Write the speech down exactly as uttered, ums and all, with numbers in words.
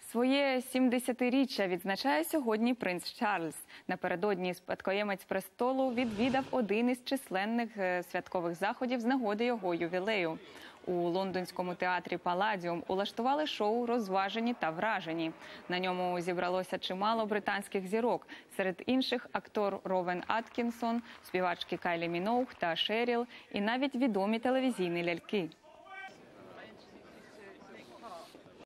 Своє сімдесятиріччя відзначає сьогодні принц Чарльз. Напередодні спадкоємець престолу відвідав один із численних святкових заходів з нагоди його ювілею. У лондонському театрі «Палладіум» улаштували шоу «Розважені та вражені». На ньому зібралося чимало британських зірок. Серед інших – актор Ровен Аткінсон, співачки Кайлі Міноуг та Шеріл і навіть відомі телевізійні ляльки.